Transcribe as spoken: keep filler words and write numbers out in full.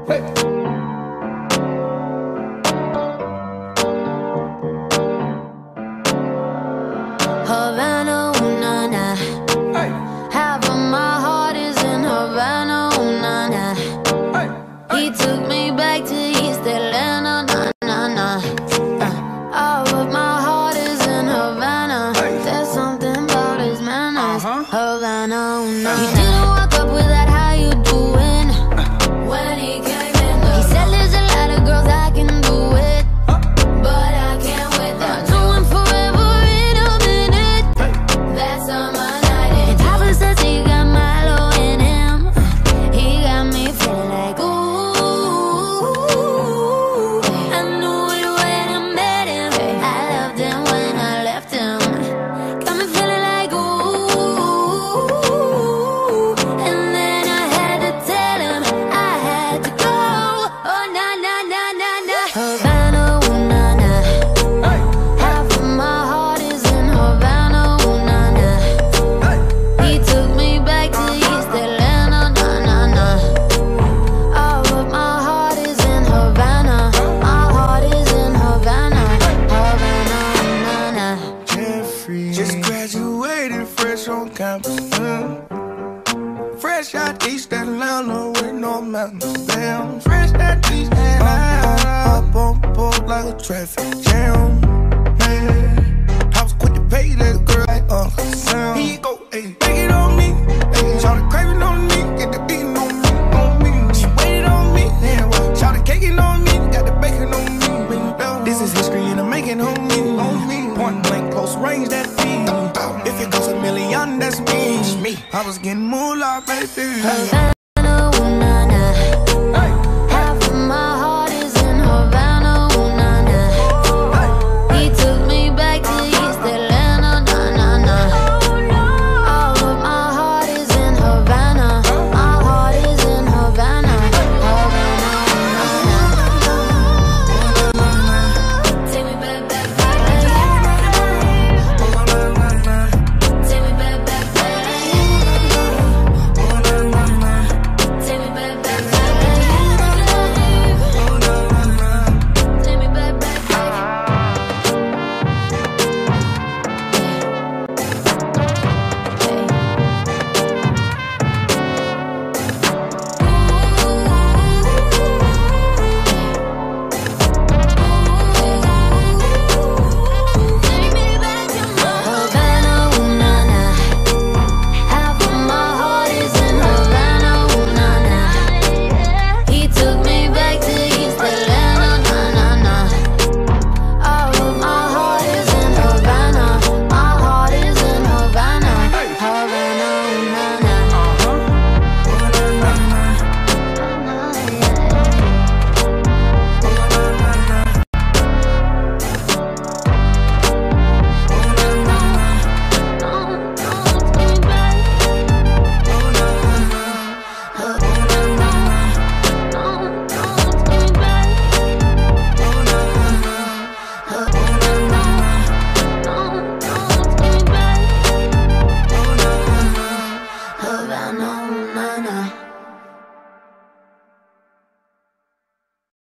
Havana, ooh, nah, nah. Hey. Half of my heart is in Havana, ooh, nah, nah. Hey. Hey. He took me back to East Atlanta, nah, nah, nah. Uh, all of my heart is in Havana. Hey. There's something about his manners. Uh-huh. Havana, ooh, nah, nah. He didn't walk up with that how you doing uh. when he came in. He said there's a lot of girls I can do it, uh. but I can't with them. Uh. Doing forever in a minute. Hey. That's on my night. And Papa says he got Milo in him. He got me feeling like ooh. I knew it when I met him. I loved him when I left him. Got me feeling like ooh. And then I had to tell him I had to go. Oh na na na na na. Havana, ooh na na. Hey. Half of my heart is in Havana, ooh na na. Hey. He took me back to East Atlanta, na na na. All of my heart is in Havana. My heart is in Havana, Havana, ooh na na. Jeffrey just graduated fresh on campus. Mm. Fresh out East Atlanta with no mountains. Damn, fresh out East Atlanta. Up on board like a traffic jam. Man, I was quick to pay that girl like Uncle Sam. Here you go, ayy, take it on me. Ayy, shout the craving on me, get the beating on me, on me. She waited on me, yeah, well, shout the caking on me, got the bacon on me. This is history in the making on me, on me. Point blank, close range, that feed. If it goes a million, that's me. I was getting moolah, baby.